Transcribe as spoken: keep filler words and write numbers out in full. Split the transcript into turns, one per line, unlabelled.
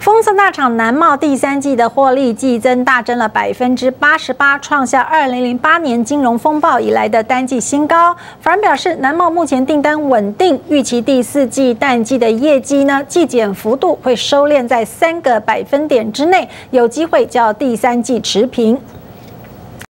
封测大厂南茂第三季的获利季增大增了百分之八十八，创下二零零八年金融风暴以来的单季新高。反而表示，南茂目前订单稳定，预期第四季淡季的业绩呢，季减幅度会收敛在三个百分点之内，有机会较第三季持平。